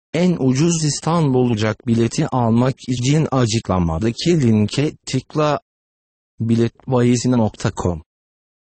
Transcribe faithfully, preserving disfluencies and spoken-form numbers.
En ucuz İstanbul uçak bileti almak için açıklamadaki linke tıkla. biletbayisi nokta com